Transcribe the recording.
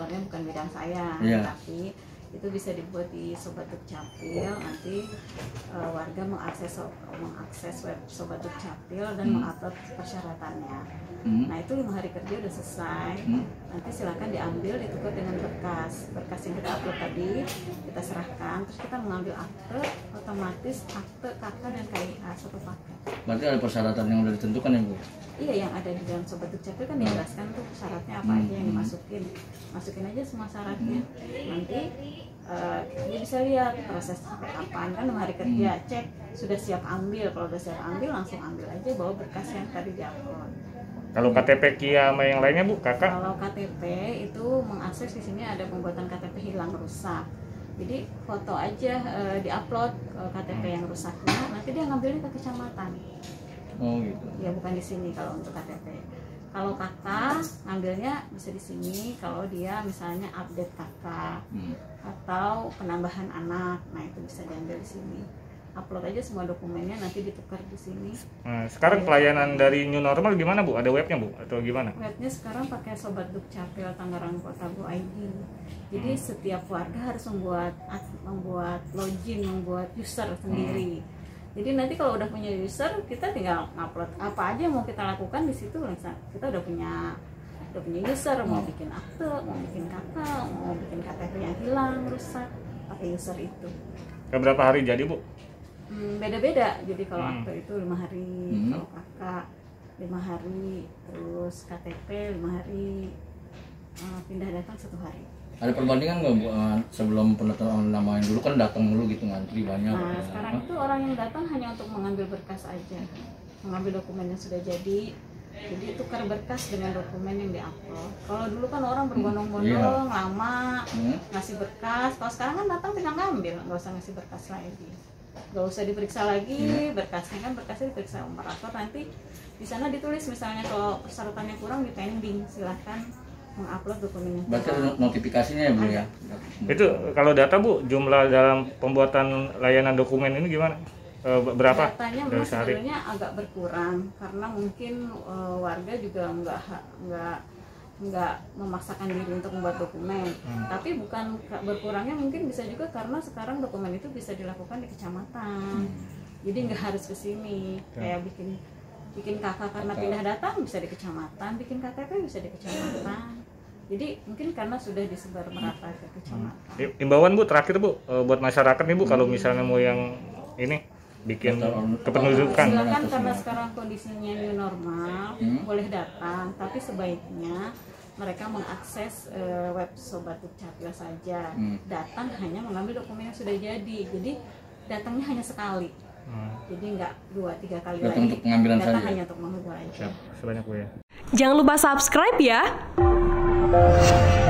kantornya bukan bidang saya, Iya. tapi itu bisa dibuat di Sobat Dukcapil. Nanti warga mengakses web Sobat Dukcapil dan mengupload persyaratannya. Nah itu 5 hari kerja udah selesai. Nanti silakan diambil, ditukar dengan berkas yang kita upload tadi, kita serahkan, terus kita mengambil akte, otomatis akte KK dan KIA satu paket. Berarti ada persyaratan yang udah ditentukan ya Bu? Iya, yang ada di dalam Sobat Dukcapil kan dijelaskan tuh syaratnya apa aja yang masukin aja semua syaratnya. Nanti dia bisa lihat proses sampai kapan, kan 5 hari kerja, cek sudah siap ambil. Kalau udah siap ambil, langsung ambil aja, bawa berkas yang tadi diupload. Kalau KTP KIA sama yang lainnya Bu, Kakak? Kalau KTP itu mengakses di sini ada pembuatan KTP hilang rusak. Jadi foto aja diupload KTP yang rusaknya, nanti dia ngambilnya ke kecamatan. Oh gitu. Ya bukan di sini kalau untuk KTP. Kalau kakak ngambilnya bisa di sini kalau dia misalnya update kakak atau penambahan anak, nah itu bisa diambil di sini. Upload aja semua dokumennya, nanti ditukar di sini. Nah, sekarang pelayanan dari new normal gimana Bu? Ada webnya Bu atau gimana? Webnya sekarang pakai Sobat Dukcapil Tangerang Kota Go.id. Jadi setiap warga harus membuat login, membuat user sendiri. Jadi nanti kalau udah punya user, kita tinggal upload apa aja yang mau kita lakukan di situ. Kita udah punya user, mau bikin akte, mau bikin KK, mau bikin KTP yang hilang, rusak, pakai user itu. Berapa hari jadi Bu? Beda-beda. Jadi kalau akte itu 5 hari, kalau KK 5 hari, terus KTP 5 hari, pindah datang 1 hari. Ada perbandingan nggak Bu sebelum pendaftaran nama yang dulu kan datang dulu gitu ngantri banyak? Nah sekarang itu orang yang datang hanya untuk mengambil berkas aja, mengambil dokumen yang sudah jadi tukar berkas dengan dokumen yang diupload. Kalau dulu kan orang berbondong-bondong lama ngasih berkas, kalau sekarang kan datang tinggal ngambil, nggak usah ngasih berkas lagi, nggak usah diperiksa lagi berkasnya, kan berkasnya diperiksa operator, nanti di sana ditulis misalnya kalau persyaratannya kurang di pending, silahkan mengupload dokumennya. Berarti ada notifikasinya ya Bu ya? Itu kalau data Bu, jumlah dalam pembuatan layanan dokumen ini gimana? Berapa? Datanya memang sebenarnya agak berkurang karena mungkin warga juga nggak memaksakan diri untuk membuat dokumen. Tapi bukan berkurangnya, mungkin bisa juga karena sekarang dokumen itu bisa dilakukan di kecamatan. Jadi nggak harus ke sini. Kayak bikin KK karena pindah datang bisa di kecamatan, bikin KTP bisa di kecamatan. Jadi mungkin karena sudah disebar merata ke kecamatan. Imbauan Bu terakhir Bu buat masyarakat nih Bu, kalau misalnya mau yang ini bikin kependudukan. Silakan, karena sekarang kondisinya new normal, boleh datang, tapi sebaiknya mereka mengakses web Sobat Dukcapil saja. Datang hanya mengambil dokumen yang sudah jadi. Jadi datangnya hanya sekali. Jadi nggak 2-3 kali datang lagi. untuk pengambilan Datang saja. hanya untuk mengambil aja. Sebanyak Bu ya. Jangan lupa subscribe ya.